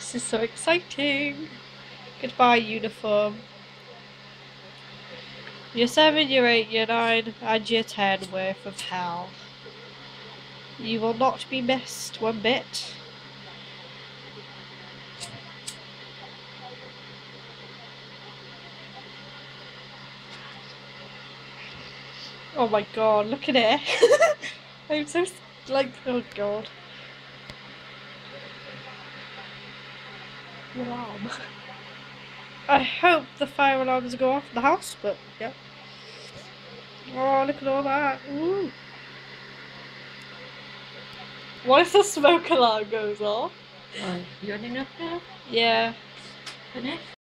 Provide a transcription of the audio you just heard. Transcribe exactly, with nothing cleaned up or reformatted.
This is so exciting. Goodbye, uniform. Year seven, year eight, year nine, and year ten worth of hell. You will not be missed one bit. Oh my god, look at it. I'm so, like, oh god. Alarm. I hope the fire alarms go off in the house, but yeah. Oh, look at all that. Ooh. What if the smoke alarm goes off? Oh, you running up now? Yeah. Finish?